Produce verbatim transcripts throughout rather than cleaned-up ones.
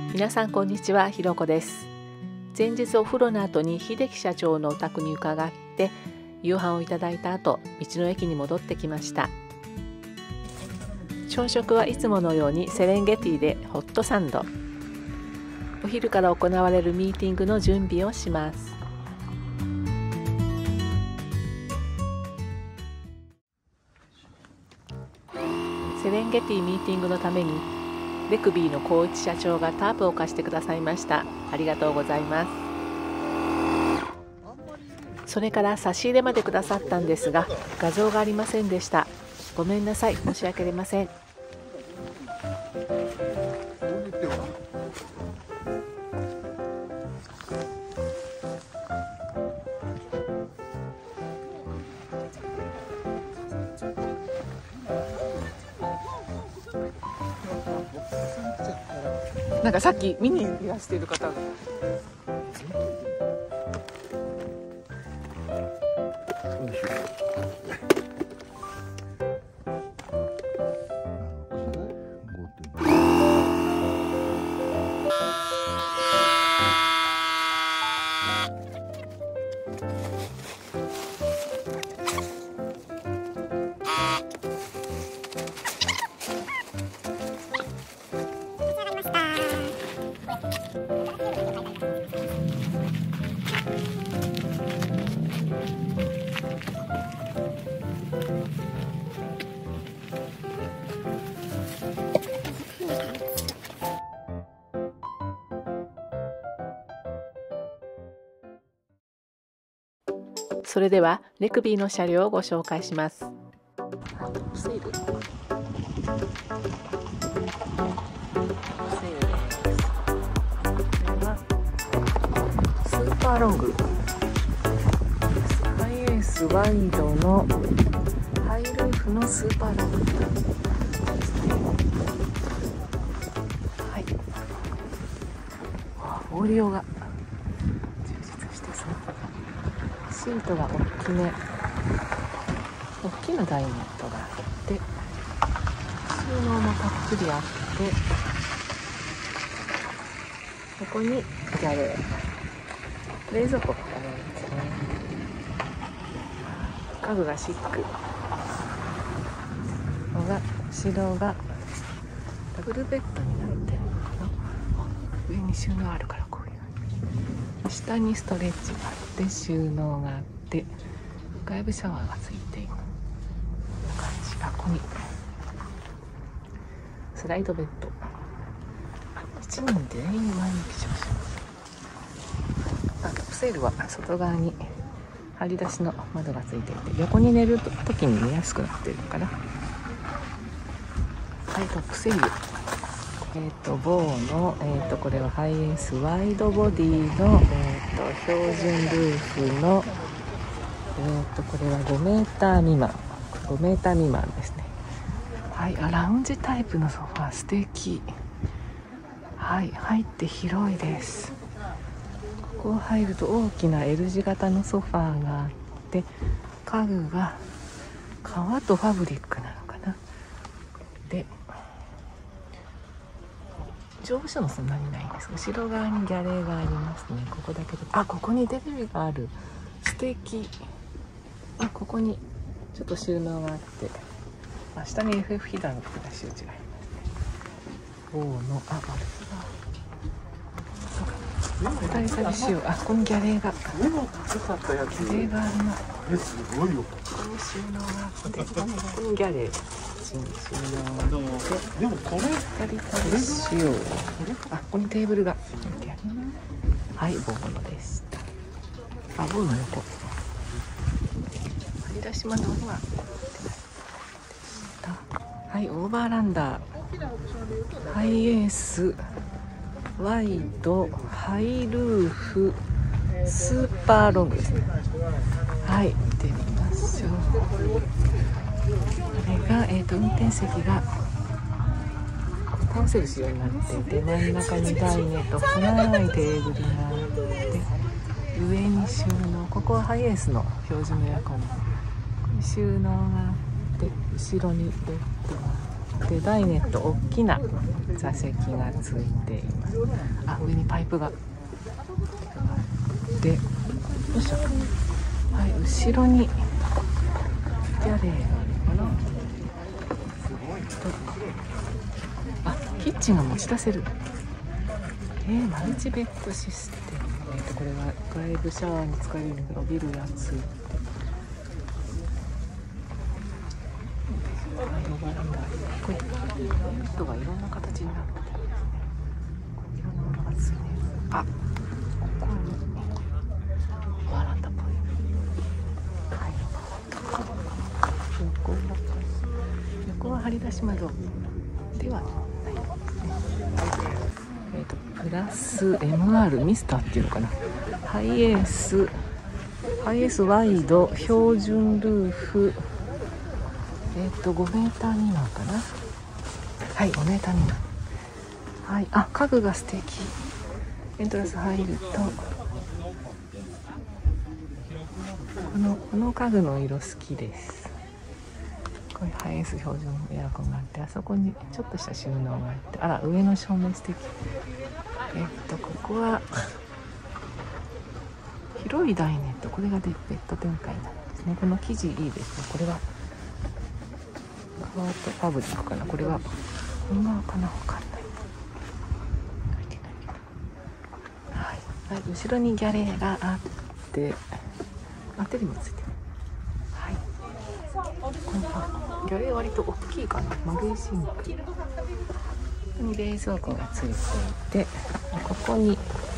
皆さんこんにちは、ひろこです。前日お風呂の後に秀樹社長のお宅に伺って夕飯をいただいた後、道の駅に戻ってきました。朝食はいつものようにセレンゲティでホットサンド。お昼から行われるミーティングの準備をします。セレンゲティミーティングのためにレクビーの光一社長がタープを貸してくださいました。ありがとうございます。それから差し入れまでくださったんですが、画像がありませんでした。ごめんなさい、申し訳ありません。なんかさっき見にいらしている方がそれではレクビーの車両をご紹介します。セールセールです。これはスーパーロングハイエースワイドのハイルーフのスーパーロングですね。はい、オーディオが充実してそう。シートが大きめ、大きなダイナットがあって、収納もたっぷりあって、ここにギャレー、冷蔵庫があるんですね。家具がシック。ここが後ろがダブルベッドになってるのかな。上に収納あるからこういう。下にストレッチがあって収納があって外部シャワーがついている感じ。あ、ここにスライドベッド。いちにん全員毎日乗車。あ、トップセールは外側に張り出しの窓がついていて横に寝る時に寝やすくなっているから。はい、トップセール。えーと、ボーの、えーと、これはハイエースワイドボディの、えーと、標準ルーフの、えーと、これはごメーター未満。ごメーター未満ですね。はい、あ、ラウンジタイプのソファー、素敵。はい、入って広いです。ここ入ると大きな L 字型のソファーがあって、家具が革とファブリックなのかな。で乗務所のそんなにないんです。後ろ側にギャレーがありますね。ここだけで、あ、ここにテレビがある。素敵。あ、ここにちょっと収納があって、あ、下に エフエフ ヒーターのとこ出し口がありますね。ボーの、あ、あれだ。そうか。二人旅しよう。あ、ここにギャレーが。目の高かったやつ。ギャレーがあるな。え、すごいよ。ここに収納があって、ここにギャレー。収納でもこれ二人旅しよう。あ、ここにテーブルが。はい、ボーノでした。あ、ボーノ横。張り出し窓には。はい、オーバーランダー。ハイエース。ワイド。ハイルーフ。スーパーロングですね。はい、見てみましょう。これが、えーと、運転席が倒せる仕様になっていて、真ん中にダイネと細長いテーブルがあって、上に収納、ここはハイエースの標準のエアコン、ここに収納があって、後ろにベッドがあっでダイネット大きな座席がついています。あ、上にパイプがで、よいしょ。はい、後ろにギャレーかな。あ、キッチンが持ち出せる。えー、マルチベッドシステム。えーとこれは外部シャワーに使えるように伸びるやつ。これネットがいろんな形になってるんですね。いろんなものがついてる。あ、ここにワランダっぽい。はい。横は横は張り出し窓ではないですね。えっとプラス エムアール ミスターっていうのかな。ハイエースハイエースワイド標準ルーフ。えっとごメーター未満かな。はい、ごメーター未満。はい、あ、家具が素敵。エントランス入るとこのこの家具の色好きです。こういうハイエース標準エアコンがあって、あそこにちょっとした収納があって、あら、上の照明素敵。えっとここは広いダイネット、これがでベッド展開なんですね。この生地いいですね。これはカートファブリックかな。これは本革かな、わかんない。はい、はい、後ろにギャレーがあって、あ、テレビもついてる。はい、このギャレー割と大きいかな。丸いシンク。ここに冷蔵庫がついていて、ここに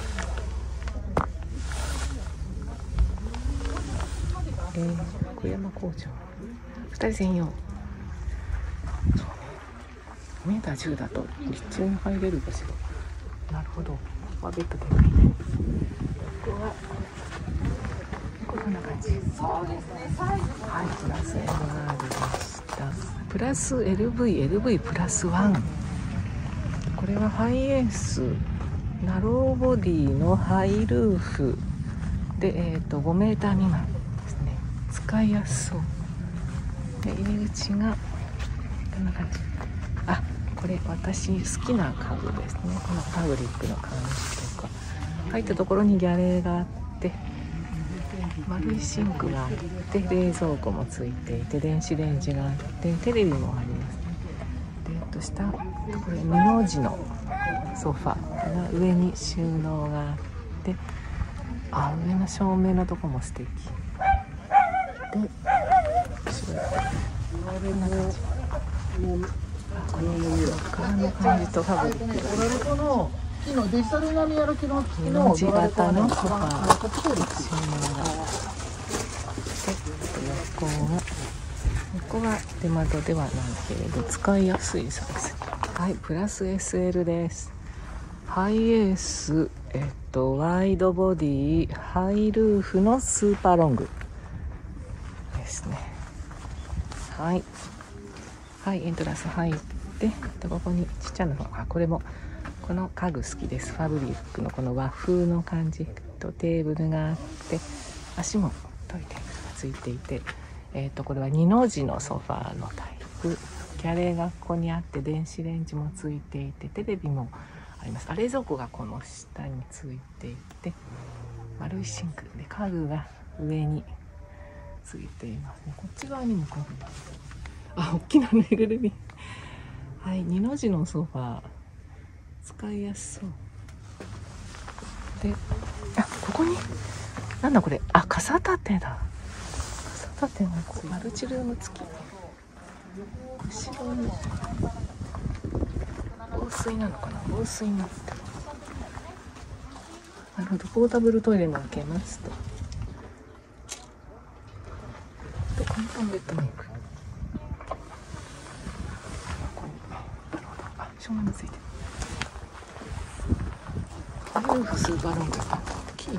えー、小山工場ふたり専用。そうね、メーターじゅうだと立中に入れるかしら。なるほど。ここはベッドでかいね。ここはこんな感じ。そうですね。はい、プラス エムアール でした。プラス エルブイ、エルブイ プラスワン。これはハイエースナローボディのハイルーフで、えー、とごメーター未満ですね。使いやすそうで、入り口がこんな感じ。あ、これ私好きな家具ですね。このファブリックの感じとか。入ったところにギャレーがあって、丸いシンクがあって、冷蔵庫もついていて、電子レンジがあって、テレビもありますね。で、えっと下これ二の字のソファーが上に収納があって、あ、上の照明のとこも素敵で、こんな感じ。この感じとファブリックが木のデジタル並み歩きの木の字型のソファー収納があって、横がここは出窓ではないけれど使いやすいサイズ。はい、プラス エスエル です。ハイエース、えっとワイドボディハイルーフのスーパーロングですね。はい、はい、エントランス入って、ここにちっちゃなの、あ、これもこの家具好きです。ファブリックのこの和風の感じとテーブルがあって、足もトイレがついていて、えー、とこれは二の字のソファーのタイプ。ギャレーがここにあって、電子レンジもついていて、テレビもあります。あ、冷蔵庫がこの下についていて、丸いシンクで家具が上についていますね。こっち側にも家具、あ、大きなぬいぐるみ。はい、二の字のソファー使いやすそうで、あ、ここになんだこれ、あ、傘立てだ。傘立てがこうマルチルーム付き。後ろに防水なのかな、防水になってる。なるほど。ポータブルトイレも開けますと、と簡単ベッドメイク。ここに、なるほど。あ、照明もついてる。ハイルーフスーパーロング、あ、大きい。で、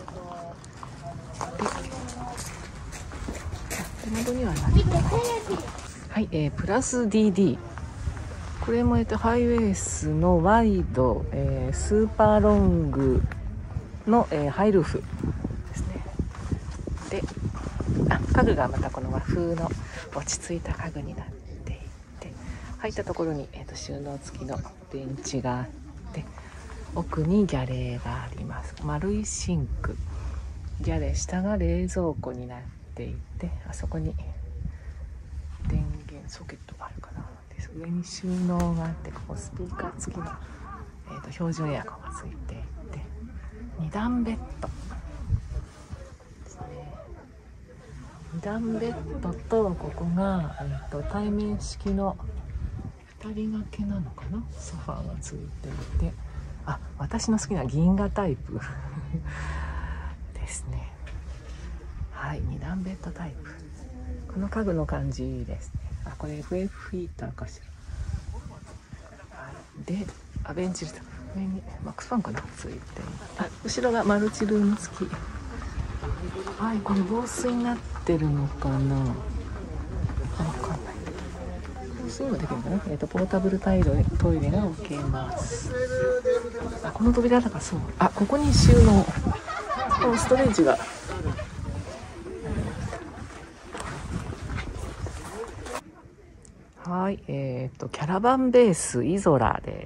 手元にはない。はい、えー、プラス ディーディー。これも、えっと、ハイエースのワイド、えー、スーパーロングの、えー、ハイルーフですね。で、あ、家具がまたこの和風の落ち着いた家具になっていて、 入ったところに、えー、と収納付きのベンチがあって、奥にギャレーがあります。丸いシンク、ギャレー下が冷蔵庫になっていて、あそこに電源ソケットがあるかな。で上に収納があって、ここスピーカー付きの、えー、と標準エアコンがついていて、に段ベッドですね。に段ベッドと、ここが、えー、と対面式のふたり掛けなのかな、ソファーがついていて、あ、私の好きな銀河タイプですね。はい、に段ベッドタイプ。この家具の感じいいですね。あ、これ エフエフ ヒーターかしら。はい、で、あ、ベンチ上にマックスファンかなついていて、あ、後ろがマルチルーム付き。はい、これ防水になってるのかな。あ、わかんない。防水もできるのかな。えっとポータブルタイルトイレが置けます。あ、この扉だからそう。あ、ここに収納。このストレージが。はい、えっとキャラバンベースイゾラです。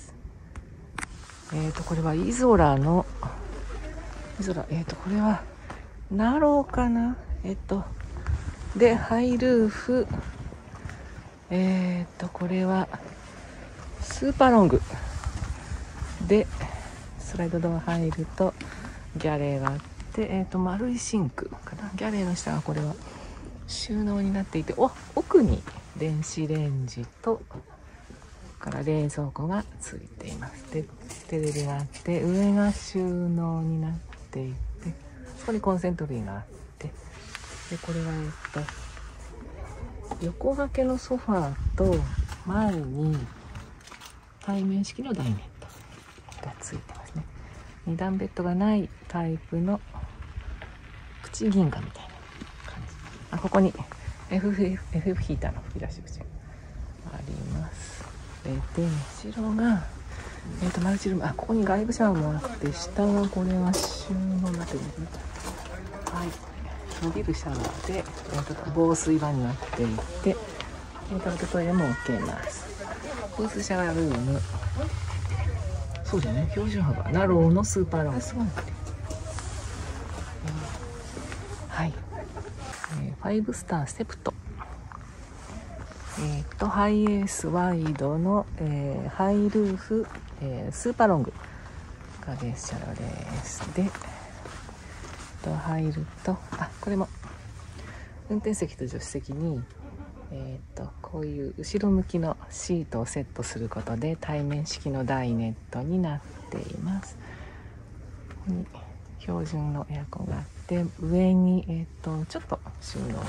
えっとこれはイゾラのイゾラ、えっとこれはナローかな。えっとでハイルーフ、えっとこれはスーパーロングで、スライドドア入るとギャレーがあって、えっと丸いシンクかな。ギャレーの下がこれは収納になっていて、お、奥に電子レンジとから冷蔵庫がついています。でテレビがあって、上が収納になっていて、そこにコンセント類があって、でこれはえっと横掛けのソファーと前に対面式のダイネットがついてますね。に段ベッドがないタイプのプチ銀河みたいな感じ。あ、ここに エフエフ エフエフ ヒーターの吹き出し口があります。で、後ろが、えーと、マルチルーム。あ、ここに外部シャワーもあって、下がこれは収納になってるんですね。はい。伸びるシャワーで、えーと、防水場になっていて、ポータブルトイレも OK ます。フースシャワールーム。そうだよね。標準幅。ナローのスーパーロング。すごい。はい。えー、ファイブスターセプト。えー、とハイエースワイドの、えー、ハイルーフ、えー、スーパーロングが列車です。で、と入ると、あ、これも運転席と助手席に、えー、とこういう後ろ向きのシートをセットすることで対面式のダイネットになっています。ここに標準のエアコンがあって、上に、えー、とちょっと収納があって、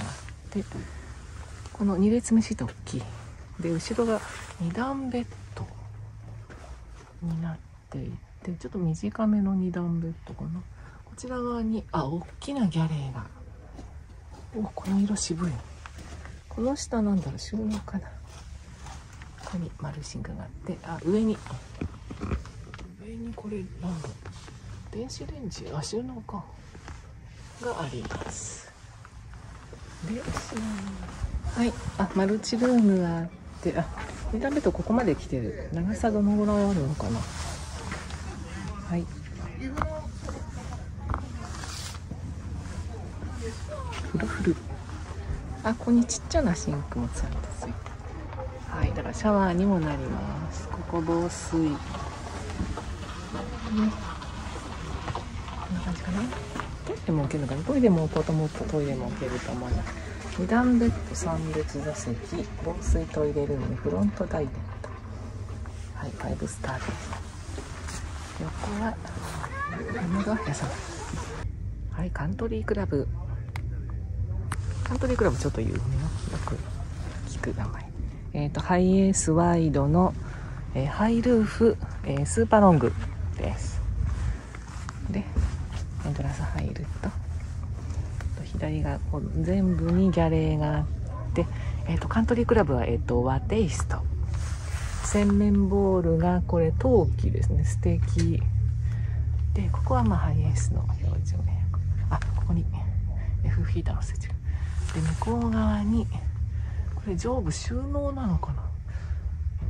このに列目シート大きいで、後ろがに段ベッドになっていて、ちょっと短めのに段ベッドかな。こちら側に、あ、大きなギャレーが、お、この色渋い。この下なんだろう、収納かな。ここに丸いシンクがあって、あ、上に上にこれなんだ、電子レンジ、あ、収納かがあります。で、はい、あ、マルチルームがあって、あ、に段ベッドここまで来てる。長さどのぐらいあるのかな。はい。フルフル。あ、ここにちっちゃなシンクもちゃんとついて。はい、だからシャワーにもなります。ここ防水。ね、こんな感じかな。トイレも置けるのかな。トイレもポートもトイレも置けると思います。に段ベッドさん列座席、防水トイレルーム、フロントダイネット。はい、ファイブスターです。横は物が屋さん。はい、カントリークラブ。カントリークラブちょっと有名な、よく聞く名前。えっと、ハイエースワイドの、えー、ハイルーフ、えー、スーパーロングです。で、エントランス入ると、左がこう全部にギャレーがあって、えーと、カントリークラブは、えーと、和テイスト。洗面ボールがこれ陶器ですね。素敵。で、ここはまあハイエースの標準ね。あ、ここに エフエフ ヒーターの設置。で、向こう側に、これ上部収納なのかな。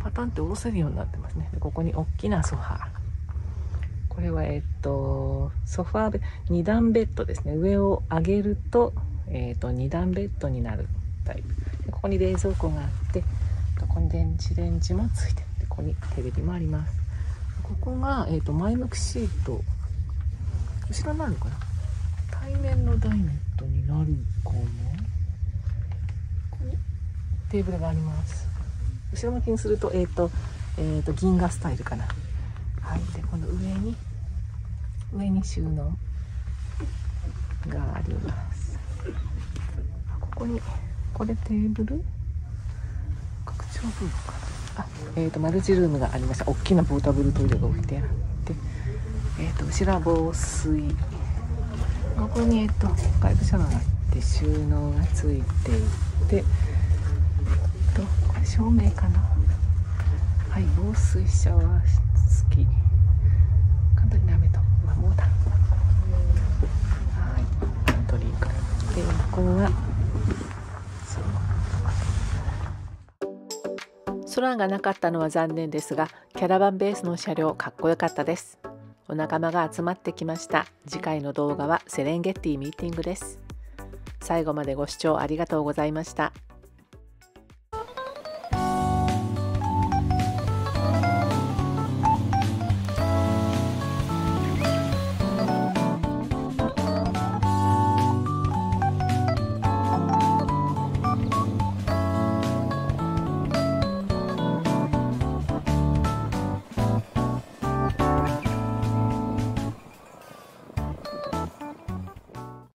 パタンって下ろせるようになってますね。でここに大きなソファー、これはえっとソファーベに段ベッドですね。上を上げると、えっとに段ベッドになるタイプで、ここに冷蔵庫があって、ここに電子レンジもついて、でここにテレビもあります。ここが、えっと前向きシート、後ろになるのかな、対面のダイネットになるかな。ここにテーブルがあります。後ろ向きにすると、えっとえっと銀河スタイルかな。はい、でこの上に上に収納があります。ここにこれテーブル拡張ブーかなあ、えーとマルチルームがありました。大きなポータブルトイレが置いてあって、えーと後ろは防水、ここにえっ、ー、と外部シャワーがあって収納がついていて、えっとこれ照明かな。はい、防水シャワー付き、簡単にダメとまあもうだ。はい、パントリーからで、ここは空がなかったのは残念ですが、キャラバンベースの車両かっこよかったです。お仲間が集まってきました。次回の動画はセレンゲッティミーティングです。最後までご視聴ありがとうございました。